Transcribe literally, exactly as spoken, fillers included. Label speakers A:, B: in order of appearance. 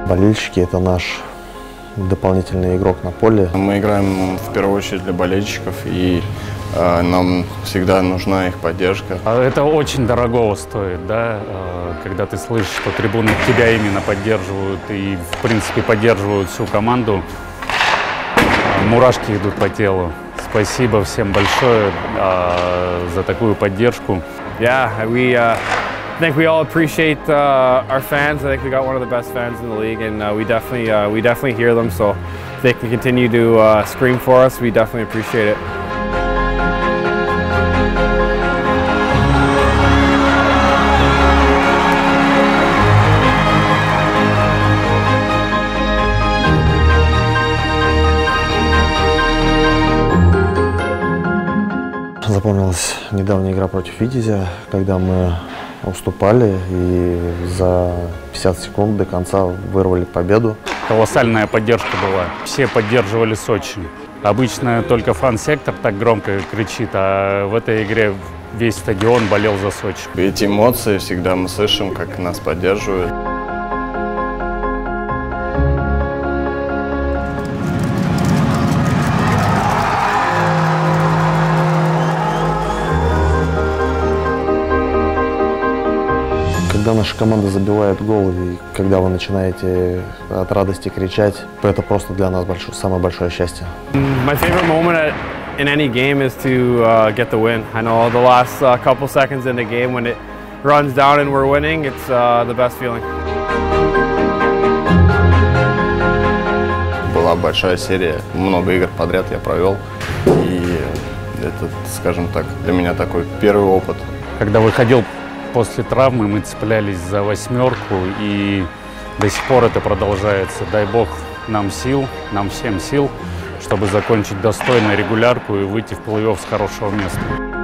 A: Болельщики – это наш дополнительный игрок на поле.
B: Мы играем в первую очередь для болельщиков, и э, нам всегда нужна их поддержка.
C: Это очень дорого стоит, да, когда ты слышишь, что трибуны тебя именно поддерживают и, в принципе, поддерживают всю команду. Мурашки идут по телу. Спасибо всем большое uh, за такую поддержку.
D: Yeah, we uh, I think we all appreciate uh, our fans. I think we got one of the best fans in the league, and uh, we definitely uh, we definitely hear them. So if they can continue to uh, scream for us, we definitely appreciate it.
A: Запомнилась недавняя игра против Витязя, когда мы уступали и за пятьдесят секунд до конца вырвали победу.
C: Колоссальная поддержка была. Все поддерживали Сочи. Обычно только фан-сектор так громко кричит, а в этой игре весь стадион болел за Сочи.
B: Эти эмоции всегда мы слышим, как нас поддерживают.
A: Когда наша команда забивает гол, и когда вы начинаете от радости кричать, это просто для нас большое, самое большое счастье.
D: My favorite moment at, in any game is to uh, get the win. I know the last uh, couple seconds in the game when it runs down and we're winning, it's uh, the best feeling.
B: Была большая серия, много игр подряд я провел, и это, скажем так, для меня такой первый опыт.
C: Когда выходил после травмы, мы цеплялись за восьмерку, и до сих пор это продолжается. Дай бог нам сил, нам всем сил, чтобы закончить достойно регулярку и выйти в плей-офф с хорошего места.